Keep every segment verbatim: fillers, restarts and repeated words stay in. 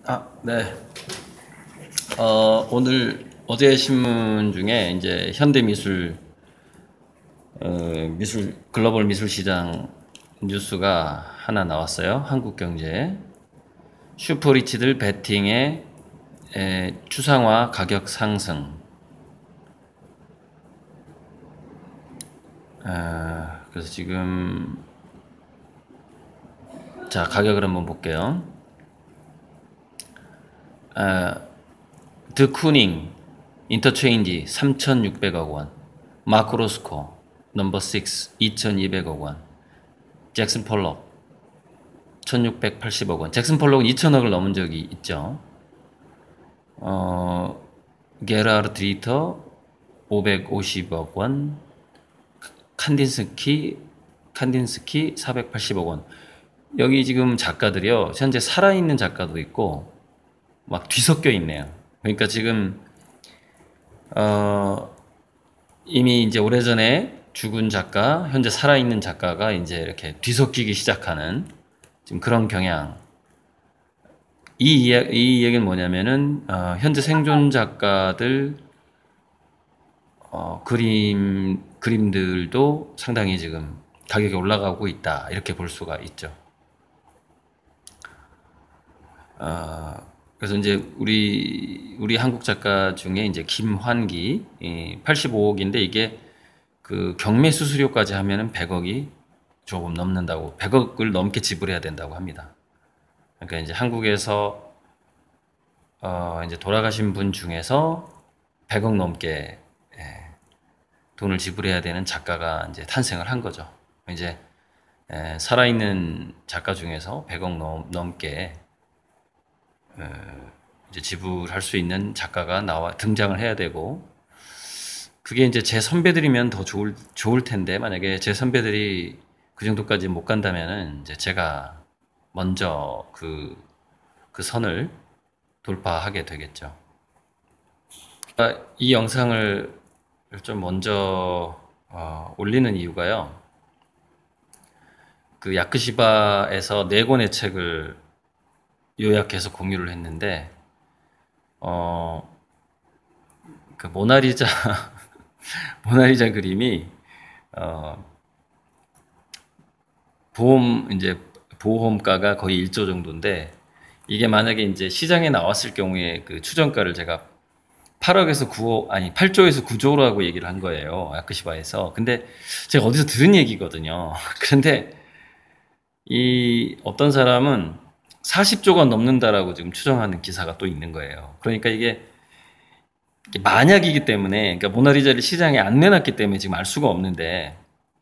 아, 네. 어, 오늘 어제 신문 중에 이제 현대미술, 어, 미술, 글로벌 미술 시장 뉴스가 하나 나왔어요. 한국경제. 슈퍼리치들 베팅의 에, 추상화 가격 상승. 아, 그래서 지금, 자, 가격을 한번 볼게요. 아, 드 쿠닝, 인터체인지 삼천육백억 원, 마크로스코 넘버 육 이천이백억 원, 잭슨 폴록 천육백팔십억 원. 잭슨 폴록은 이천억을 넘은 적이 있죠. 어, 게라르트 리터 오백오십억 원, 칸딘스키 칸딘스키 사백팔십억 원. 여기 지금 작가들이요, 현재 살아있는 작가도 있고 막 뒤섞여 있네요. 그러니까 지금 어, 이미 이제 오래전에 죽은 작가, 현재 살아있는 작가가 이제 이렇게 뒤섞이기 시작하는 지금 그런 경향. 이, 이야, 이 얘기는 뭐냐면은, 어, 현재 생존 작가들, 어, 그림, 그림들도 상당히 지금 가격이 올라가고 있다. 이렇게 볼 수가 있죠. 어, 그래서 이제 우리, 우리 한국 작가 중에 이제 김환기, 팔십오억인데 이게 그 경매 수수료까지 하면은 백억이 조금 넘는다고, 백억을 넘게 지불해야 된다고 합니다. 그러니까 이제 한국에서 어 이제 돌아가신 분 중에서 백억 넘게 예, 돈을 지불해야 되는 작가가 이제 탄생을 한 거죠. 이제 예, 살아있는 작가 중에서 백억 넘, 넘게 어, 이제 지불할 수 있는 작가가 나와 등장을 해야 되고, 그게 이제 제 선배들이면 더 좋을, 좋을 텐데, 만약에 제 선배들이 그 정도까지 못 간다면은, 이제 제가 먼저 그, 그 선을 돌파하게 되겠죠. 아, 이 영상을 좀 먼저, 어, 올리는 이유가요. 그 야크시바에서 네 권의 책을 요약해서 공유를 했는데, 어, 그 모나리자, 모나리자 그림이 어, 보험 이제 보험가가 거의 일조 정도인데, 이게 만약에 이제 시장에 나왔을 경우에 그 추정가를 제가 팔억에서 구억, 아니 팔조에서 구조라고 얘기를 한 거예요, 야크시바에서. 근데 제가 어디서 들은 얘기거든요. 그런데 이 어떤 사람은 사십조가 넘는다라고 지금 추정하는 기사가 또 있는 거예요. 그러니까 이게 만약이기 때문에, 그러니까 모나리자를 시장에 안 내놨기 때문에 지금 알 수가 없는데,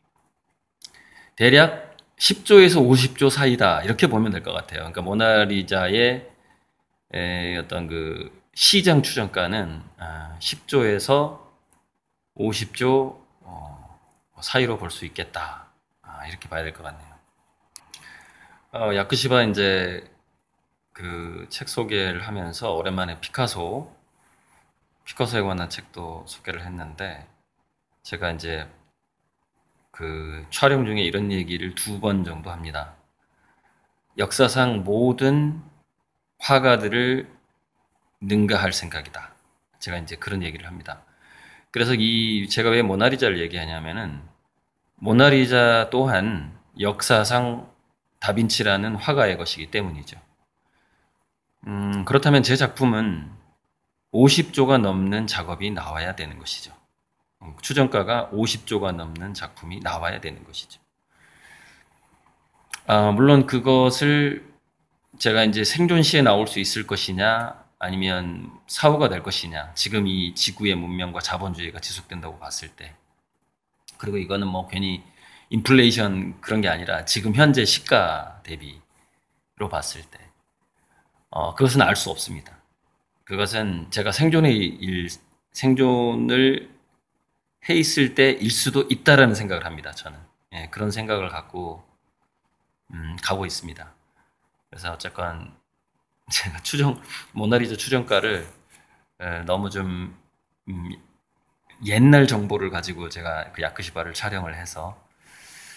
대략 십조에서 오십조 사이다, 이렇게 보면 될 것 같아요. 그러니까 모나리자의 에, 어떤 그 시장 추정가는 아, 십조에서 오십조 어, 사이로 볼 수 있겠다. 아, 이렇게 봐야 될 것 같네요. 어, 야크시바 이제 그 책 소개를 하면서 오랜만에 피카소 피카소에 관한 책도 소개를 했는데, 제가 이제 그 촬영 중에 이런 얘기를 두 번 정도 합니다. 역사상 모든 화가들을 능가할 생각이다. 제가 이제 그런 얘기를 합니다. 그래서 이 제가 왜 모나리자를 얘기하냐면은, 모나리자 또한 역사상 다빈치라는 화가의 것이기 때문이죠. 음, 그렇다면 제 작품은 오십조가 넘는 작업이 나와야 되는 것이죠. 추정가가 오십조가 넘는 작품이 나와야 되는 것이죠. 아, 물론 그것을 제가 이제 생존 시에 나올 수 있을 것이냐, 아니면 사후가 될 것이냐, 지금 이 지구의 문명과 자본주의가 지속된다고 봤을 때, 그리고 이거는 뭐 괜히 인플레이션 그런 게 아니라 지금 현재 시가 대비로 봤을 때, 어, 그것은 알 수 없습니다. 그것은 제가 생존의 일, 생존을 해 있을 때일 수도 있다라는 생각을 합니다. 저는 예, 그런 생각을 갖고 음, 가고 있습니다. 그래서 어쨌건 제가 추정 모나리자 추정가를 에, 너무 좀 음, 옛날 정보를 가지고 제가 그 야크시바를 촬영을 해서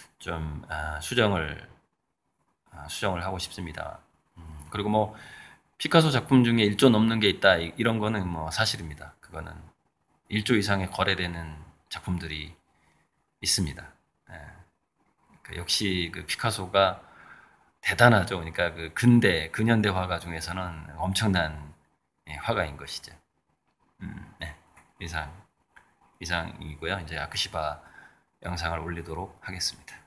좀 아, 수정을 아, 수정을 하고 싶습니다. 음, 그리고 뭐 피카소 작품 중에 일 조 넘는 게 있다 이- 이런 거는 뭐 사실입니다. 그거는 일 조 이상의 거래되는 작품들이 있습니다. 예. 그 역시 그 피카소가 대단하죠. 그러니까 그 근대 근현대 화가 중에서는 엄청난 예, 화가인 것이죠. 음, 네. 이상 이상이고요. 이제 아크시바 영상을 올리도록 하겠습니다.